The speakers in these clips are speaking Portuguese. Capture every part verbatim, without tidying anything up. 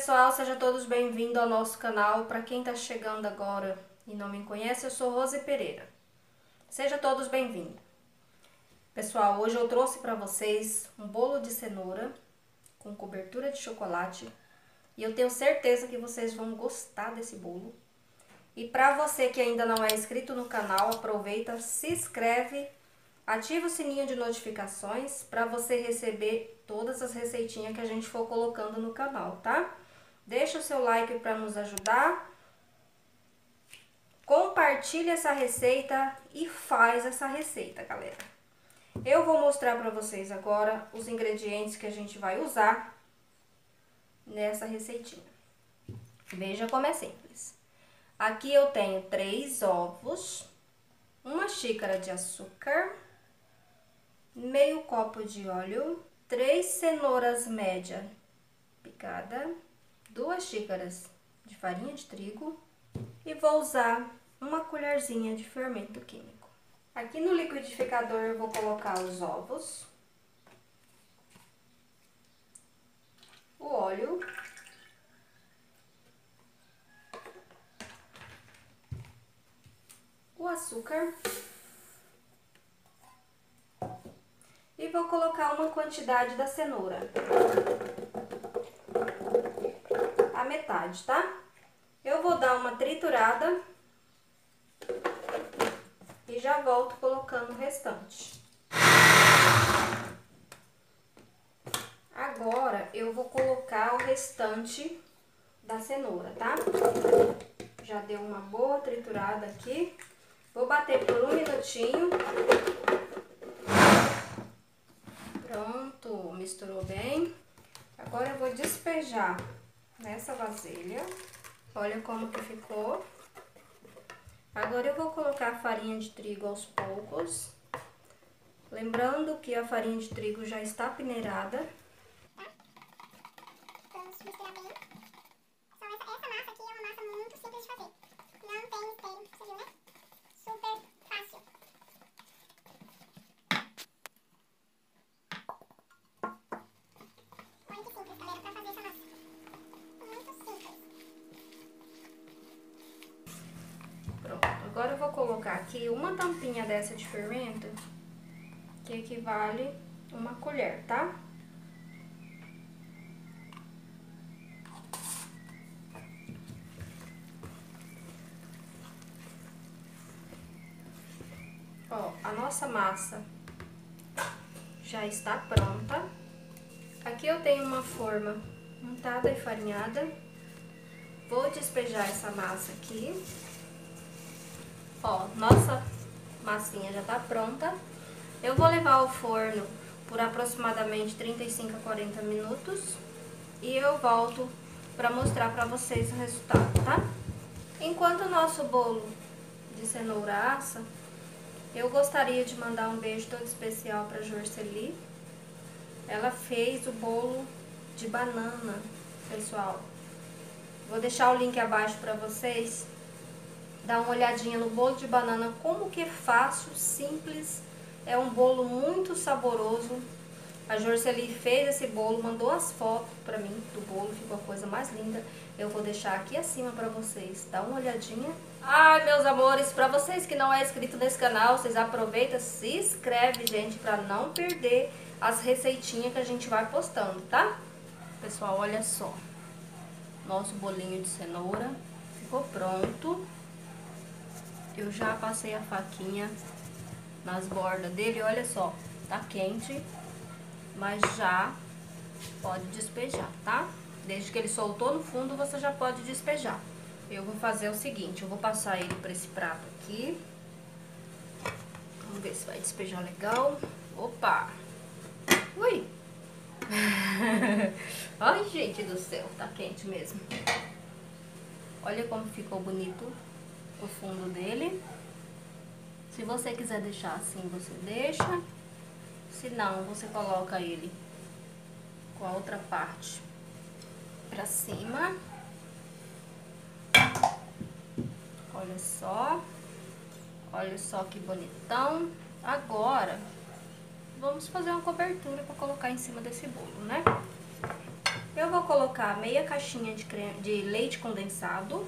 pessoal, sejam todos bem-vindos ao nosso canal. Para quem está chegando agora e não me conhece, eu sou Rose Pereira. Sejam todos bem-vindos. Pessoal, hoje eu trouxe para vocês um bolo de cenoura com cobertura de chocolate e eu tenho certeza que vocês vão gostar desse bolo. E para você que ainda não é inscrito no canal, aproveita, se inscreve, ativa o sininho de notificações para você receber todas as receitinhas que a gente for colocando no canal, tá? Deixa o seu like para nos ajudar. Compartilha essa receita e faz essa receita, galera. Eu vou mostrar para vocês agora os ingredientes que a gente vai usar nessa receitinha. Veja como é simples. Aqui eu tenho três ovos, uma xícara de açúcar, meio copo de óleo, três cenouras média picada, duas xícaras de farinha de trigo e vou usar uma colherzinha de fermento químico. Aqui no liquidificador eu vou colocar os ovos, o óleo, o açúcar e vou colocar uma quantidade da cenoura, a metade, tá? Eu vou dar uma triturada e já volto colocando o restante. Agora eu vou colocar o restante da cenoura, tá? Já deu uma boa triturada aqui. Vou bater por um minutinho. Pronto, misturou bem. Agora eu vou despejar nessa vasilha. Olha como que ficou. Agora eu vou colocar a farinha de trigo aos poucos. Lembrando que a farinha de trigo já está peneirada. Vamos misturar bem. Só essa, essa massa aqui é uma massa muito simples de fazer. Não tem mistério, você viu, né? Super fácil. Olha que simples, galera, pra fazer essa massa. Muito simples. Pronto, agora eu vou colocar aqui uma tampinha dessa de fermento, que equivale a uma colher, tá? Ó, a nossa massa já está pronta. Aqui eu tenho uma forma untada e farinhada. Vou despejar essa massa aqui. Ó, nossa massinha já tá pronta. Eu vou levar ao forno por aproximadamente trinta e cinco a quarenta minutos. E eu volto pra mostrar pra vocês o resultado, tá? Enquanto o nosso bolo de cenoura assa, eu gostaria de mandar um beijo todo especial pra Jorceli. Ela fez o bolo de banana, pessoal. Vou deixar o link abaixo pra vocês. Dá uma olhadinha no bolo de banana, como que é fácil, simples. É um bolo muito saboroso. A Jorceli fez esse bolo, mandou as fotos pra mim do bolo, ficou a coisa mais linda. Eu vou deixar aqui acima pra vocês, dá uma olhadinha. Ai, meus amores, pra vocês que não é inscrito nesse canal, vocês aproveitam, se inscreve, gente, pra não perder as receitinhas que a gente vai postando, tá? Pessoal, olha só. Nosso bolinho de cenoura ficou pronto. Eu já passei a faquinha nas bordas dele, olha só, tá quente, mas já pode despejar, tá? Desde que ele soltou no fundo, você já pode despejar. Eu vou fazer o seguinte, eu vou passar ele pra esse prato aqui. Vamos ver se vai despejar legal. Opa! Ui! Ai, gente do céu, tá quente mesmo. Olha como ficou bonito o fundo dele. Se você quiser deixar assim, você deixa. Se não, você coloca ele com a outra parte pra cima. Olha só. Olha só que bonitão. Agora, vamos fazer uma cobertura pra colocar em cima desse bolo, né? Eu vou colocar meia caixinha de, creme, de leite condensado,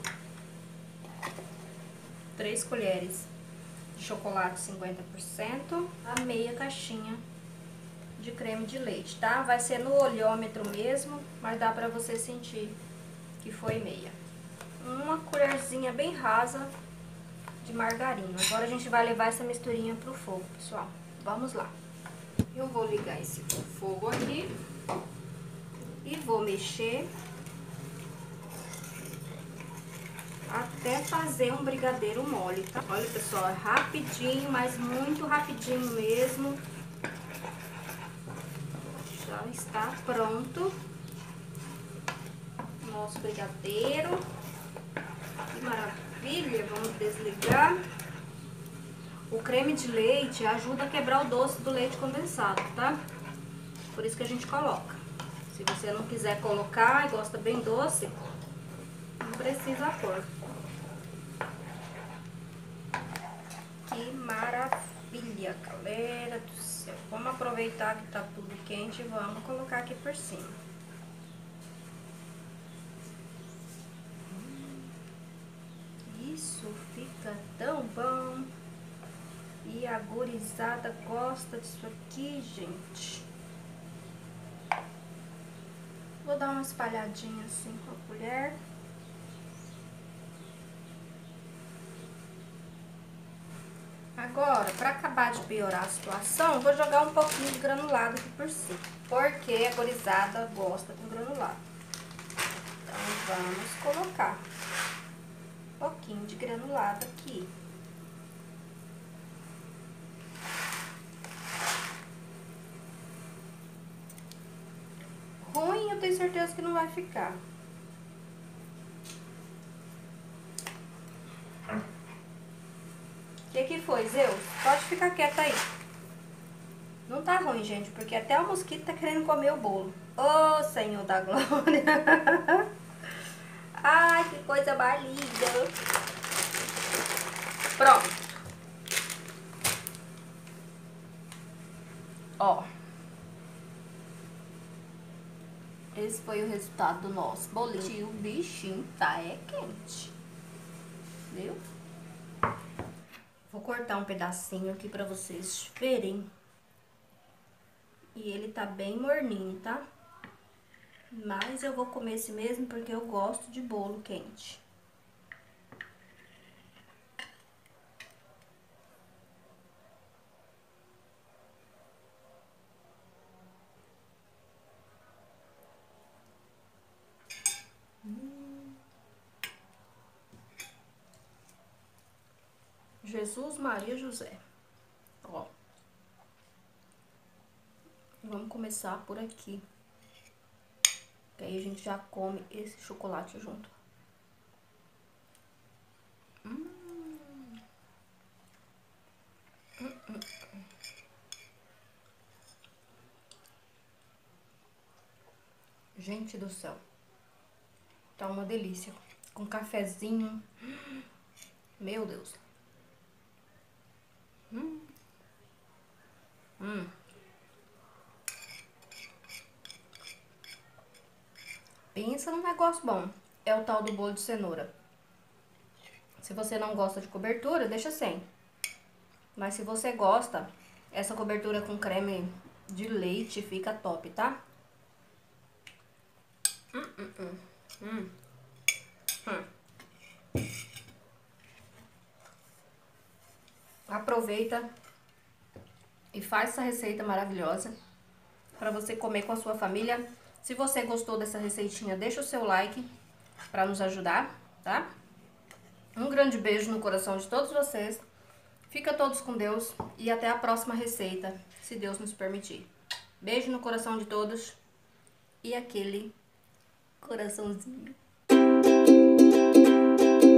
três colheres de chocolate cinquenta por cento, a meia caixinha de creme de leite, tá? Vai ser no olhômetro mesmo, mas dá pra você sentir que foi meia. Uma colherzinha bem rasa de margarina. Agora a gente vai levar essa misturinha pro fogo, pessoal. Vamos lá. Eu vou ligar esse fogo aqui e vou mexer até fazer um brigadeiro mole, tá? Olha, pessoal, é rapidinho, mas muito rapidinho mesmo. Já está pronto nosso brigadeiro. Que maravilha! Vamos desligar. O creme de leite ajuda a quebrar o doce do leite condensado, tá? Por isso que a gente coloca. Se você não quiser colocar e gosta bem doce, não precisa pôr. Que maravilha, galera do céu. Vamos aproveitar que tá tudo quente e vamos colocar aqui por cima. Isso fica tão bom. E a gurizada gosta disso aqui, gente. Vou dar uma espalhadinha assim com a colher. Agora, para acabar de piorar a situação, vou jogar um pouquinho de granulado aqui por cima. Porque a gurizada gosta com granulado. Então, vamos colocar um pouquinho de granulado aqui. Ruim, eu tenho certeza que não vai ficar. O que que foi, Zeus? Pode ficar quieta aí. Não tá ruim, gente, porque até o mosquito tá querendo comer o bolo. Ô, Senhor da Glória! Ai, que coisa mais linda! Pronto. Ó. Esse foi o resultado do nosso bolinho. O bichinho tá é quente. Viu? Vou cortar um pedacinho aqui pra vocês verem. E ele tá bem morninho, tá? Mas eu vou comer esse mesmo porque eu gosto de bolo quente. Hum. Jesus, Maria, José. Ó. Vamos começar por aqui. Que aí a gente já come esse chocolate junto. Hum. Hum, hum. Gente do céu. Tá uma delícia. Com cafezinho. Meu Deus. Hum. Hum. Pensa num negócio bom. É o tal do bolo de cenoura. Se você não gosta de cobertura, deixa sem. Mas se você gosta, essa cobertura com creme de leite fica top, tá? Hum, hum, hum. Hum. Hum. Aproveita e faz essa receita maravilhosa para você comer com a sua família. Se você gostou dessa receitinha, deixa o seu like para nos ajudar, tá? Um grande beijo no coração de todos vocês. Fica todos com Deus e até a próxima receita, se Deus nos permitir. Beijo no coração de todos e aquele coraçãozinho.